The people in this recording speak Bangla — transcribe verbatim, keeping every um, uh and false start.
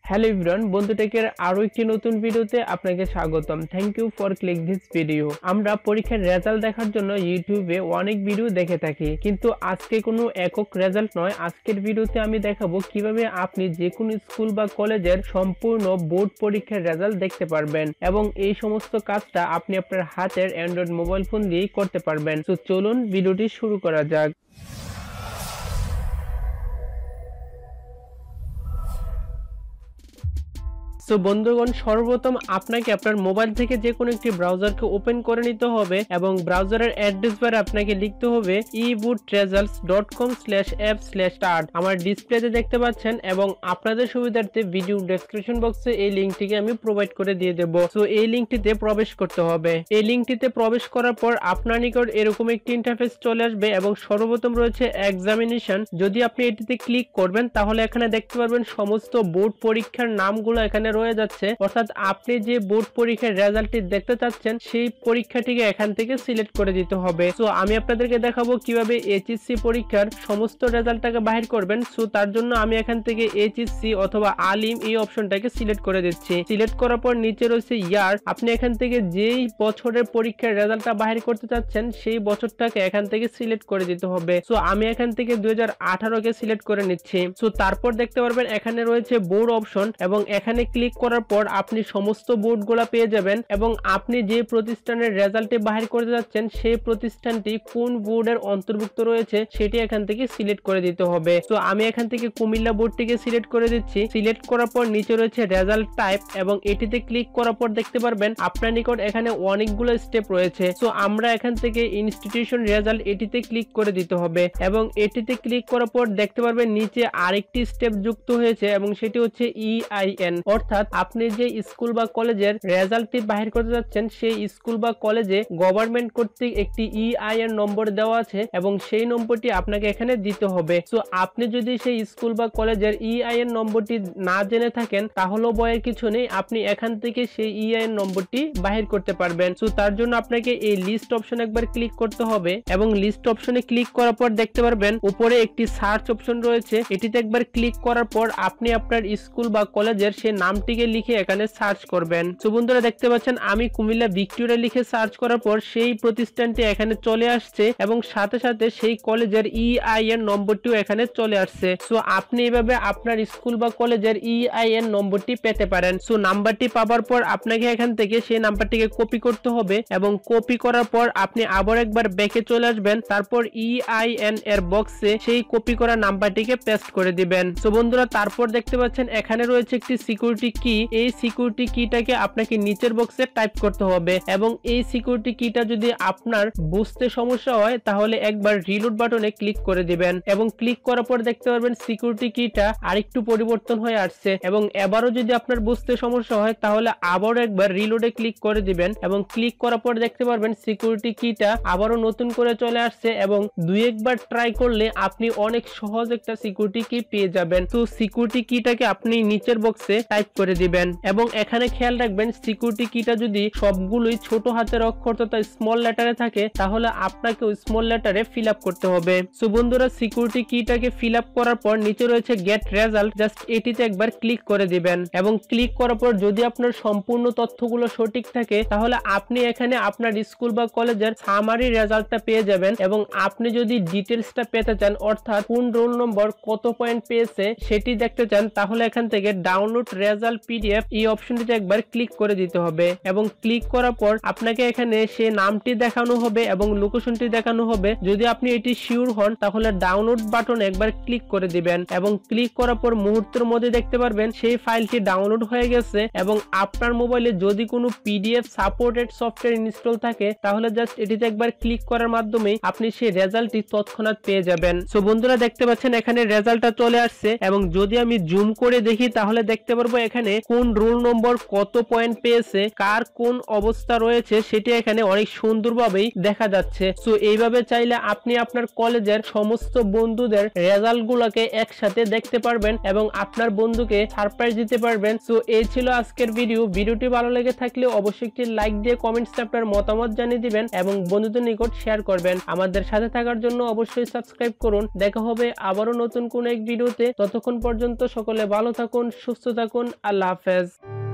হ্যালো এভরিওয়ান, বন্ধু টেকের আরো একটি নতুন ভিডিওতে আপনাকে স্বাগতম। Thank you for click this video. আমরা পরীক্ষার রেজাল্ট দেখার জন্য ইউটিউবে অনেক ভিডিও দেখে থাকি, কিন্তু আজকে কোনো একক রেজাল্ট নয়। আজকের ভিডিওতে আমি দেখাবো কিভাবে আপনি যে কোনো স্কুল বা কলেজের সম্পূর্ণ বোর্ড পরীক্ষার রেজাল্ট দেখতে পারবেন, এবং এই সমস্ত কাজটা আপনি আপনার হাতের অ্যান্ড্রয়েড মোবাইল ফোন দিয়েই করতে পারবেন। তো চলুন ভিডিওটি শুরু করা যাক। তো বন্ধুগণ, সর্বপ্রথম আপনাকে আপনার মোবাইল থেকে যে কোনো একটি ব্রাউজারকে ওপেন করে নিতে হবে, এবং ব্রাউজারের অ্যাড্রেস বারে আপনাকে লিখতে হবে e boot results dot com slash app slash start. আমার ডিসপ্লেতে দেখতে পাচ্ছেন, এবং আপনাদের সুবিধার্থে ভিডিও ডেসক্রিপশন বক্সে এই লিঙ্কটিকে আমি প্রোভাইড করে দিয়ে দেবো। তো এই লিঙ্কটিতে প্রবেশ করতে হবে। এই লিঙ্কটিতে প্রবেশ করার পর আপনার নিকট এরকম একটি ইন্টারফেস চলে আসবে, এবং সর্বপ্রথম রয়েছে এক্সামিনেশন। যদি আপনি এটিতে ক্লিক করবেন তাহলে এখানে দেখতে পারবেন সমস্ত বোর্ড পরীক্ষার নামগুলো এখানে রয়ে যাচ্ছে, অর্থাৎ আপনি যে বোর্ড পরীক্ষার রেজাল্টটি দেখতে চাচ্ছেন সেই পরীক্ষাটিকে এখান থেকে সিলেক্ট করে দিতে হবে। সো আমি আপনাদেরকে দেখাবো কিভাবে এইচএসসি পরীক্ষার সমস্ত রেজাল্টটাকে বাহির করবেন। সো তার জন্য আমি এখান থেকে এইচএসসি অথবা আলিম এই অপশনটাকে সিলেক্ট করে দিচ্ছি। সিলেক্ট করার পর নিচে রয়েছে ইয়ার। আপনি এখান থেকে যেই বছরের পরীক্ষার রেজাল্টটা বাহির করতে চাচ্ছেন সেই বছরটাকে এখান থেকে সিলেক্ট করে দিতে হবে। সো আমি এখান থেকে দুই হাজার আঠারো কে সিলেক্ট করে নিচ্ছি। সো তারপর দেখতে পারবেন এখানে রয়েছে বোর্ড অপশন, এবং এখানে ক্লিক করার পর আপনি সমস্ত বোর্ডগুলো পেয়ে যাবেন, এবং আপনি যে প্রতিষ্ঠানের রেজাল্টে বাহির করতে যাচ্ছেন সেই প্রতিষ্ঠানটি কোন বোর্ডের অন্তর্ভুক্ত রয়েছে সেটি এখান থেকে সিলেক্ট করে দিতে হবে। তো আমি এখান থেকে কুমিল্লা বোর্ডটিকে সিলেক্ট করে দিচ্ছি। সিলেক্ট করার পর নিচে রয়েছে রেজাল্ট টাইপ, এবং এটিতে ক্লিক করার পর দেখতে পারবেন আপনার নিকট এখানে অনেকগুলো স্টেপ রয়েছে। তো আমরা এখান থেকে ইনস্টিটিউশন রেজাল্ট এটিতে ক্লিক করে দিতে হবে, এবং এটিতে ক্লিক করার পর দেখতে পারবেন নিচে আরেকটি স্টেপ যুক্ত হয়েছে, এবং সেটি হচ্ছে ইআইএন, অর্থাৎ আপনি যে স্কুল বা কলেজের রেজাল্টটি বাহির করতে যাচ্ছেন সেই স্কুল বা কলেজে গভর্নমেন্ট কর্তৃক একটি ইআইএন নম্বর দেওয়া আছে, এবং সেই নম্বরটি আপনাকে এখানে দিতে হবে। সো আপনি যদি সেই স্কুল বা কলেজের ইআইএন নম্বরটি না জেনে থাকেন তাহলেও ভয়ের কিছু নেই, আপনি এখান থেকে সেই ইআইএন নম্বরটি বাহির করতে পারবেন। সো তার জন্য আপনাকে এই লিস্ট অপশন একবার ক্লিক করতে হবে, এবং লিস্ট অপশনে ক্লিক করার পর দেখতে পারবেন উপরে একটি সার্চ অপশন রয়েছে। এটিতে একবার ক্লিক করার পর আপনি আপনার স্কুল বা কলেজের সেই নামটিকে লিখে এখানে সার্চ করবেন। তো বন্ধুরা দেখতে পাচ্ছেন আমি কুমিল্লা ভিক্টোরিয়া লিখে সার্চ করার পর সেই প্রতিষ্ঠানটি এখানে চলে আসছে, এবং সাথে সাথে সেই কলেজের ইআইএন নম্বরটিও এখানে চলে আসছে। সো আপনি এভাবে আপনার স্কুল বা কলেজের ইআইএন নম্বরটি পেতে পারেন। সো নাম্বারটি পাওয়ার পর আপনাকে এখান থেকে সেই নাম্বারটিকে কপি করতে হবে, এবং কপি করার পর আপনি আবার একবার ব্যাকে চলে আসবেন, তারপর ইআইএন এর বক্সে সেই কপি করা নাম্বারটিকে পেস্ট করে দিবেন। সো বন্ধুরা তারপর দেখতে পাচ্ছেন এখানে রয়েছে একটি সিকিউরিটি কি। এই সিকিউরিটি কিটাকে আপনাকে নিচের বক্সে টাইপ করতে হবে, এবং এই সিকিউরিটি কিটা যদি আপনার বুঝতে সমস্যা হয় তাহলে একবার রিলোড বাটনে ক্লিক করে দিবেন, এবং ক্লিক করার পর দেখতে পারবেন সিকিউরিটি কিটা আরেকটু পরিবর্তন হয়ে আসছে, এবং এবারও যদি আপনার বুঝতে সমস্যা হয় তাহলে আবারও একবার রিলোডে ক্লিক করে দিবেন, এবং ক্লিক করার পর দেখতে পারবেন সিকিউরিটি কিটা আবারও নতুন করে চলে আসছে, এবং দুই একবার ট্রাই করলে আপনি অনেক সহজ একটা সিকিউরিটি কি পেয়ে যাবেন। তো সিকিউরিটি কিটাকে আপনি নিচের বক্সে টাইপ করে দিবেন, এবং এখানে খেয়াল রাখবেন সিকিউরিটি কিটা যদি সবগুলোই ছোট হাতের অক্ষর তথা স্মল লেটারে থাকে তাহলে আপনাকে ওই স্মল লেটারে ফিল আপ করতে হবে। সো বন্ধুরা সিকিউরিটি কিটাকে ফিল আপ করার পর নিচে রয়েছে গেট রেজাল্ট, জাস্ট এটিতে একবার ক্লিক করে দিবেন, এবং ক্লিক করার পর যদি আপনার সম্পূর্ণ তথ্যগুলো সঠিক থাকে তাহলে আপনি এখানে আপনার স্কুল বা কলেজের সামারি রেজাল্টটা পেয়ে যাবেন। এবং আপনি যদি ডিটেলসটা পেতে চান, অর্থাৎ কোন রোল নম্বর কত পয়েন্ট পেয়েছে সেটি দেখতে চান, তাহলে এখান থেকে ডাউনলোড রেজাল্ট পিডিএফ এই অপশনটিতে একবার ক্লিক করে দিতে হবে, এবং ক্লিক করার পর আপনাকে এখানে সে নামটি দেখানো হবে এবং লোকেশনটি দেখানো হবে। যদি আপনি এটি শিওর হন তাহলে ডাউনলোড বাটন একবার ক্লিক করে দিবেন, এবং ক্লিক করার পর মুহূর্তের মধ্যে দেখতে পারবেন সেই ফাইলটি ডাউনলোড হয়ে গেছে, এবং আপনার মোবাইলে যদি কোনো পিডিএফ সাপোর্টেড সফটওয়্যার ইনস্টল থাকে তাহলে জাস্ট এটিতে একবার ক্লিক করার মাধ্যমে আপনি সেই রেজাল্টটি তৎক্ষণাৎ পেয়ে যাবেন। সো বন্ধুরা দেখতে পাচ্ছেন এখানে রেজাল্টটা চলে আসছে, এবং যদি আমি জুম করে দেখি তাহলে দেখতে পারবো এখানে এখানে কোন রোল নম্বর কত পয়েন্ট পেয়েছে, কার কোন অবস্থা রয়েছে সেটি এখানে অনেক সুন্দরভাবেই দেখা যাচ্ছে। সো এইভাবে চাইলে আপনি আপনার কলেজের সমস্ত বন্ধুদের রেজাল্ট গুলোকে একসাথে দেখতে পারবেন এবং আপনার বন্ধুকে সারপ্রাইজ দিতে পারবেন। সো এই ছিল আজকের ভিডিও। ভিডিওটি ভালো লেগে থাকলে অবশ্যই একটি লাইক দিয়ে কমেন্টসে আপনার মতামত জানিয়ে দিবেন এবং বন্ধুদের নিকট শেয়ার করবেন। আমাদের সাথে থাকার জন্য অবশ্যই সাবস্ক্রাইব করুন। দেখা হবে আবারও নতুন কোন এক ভিডিওতে। ততক্ষণ পর্যন্ত সকলে ভালো থাকুন, সুস্থ থাকুন। আল্লাহ হাফেজ।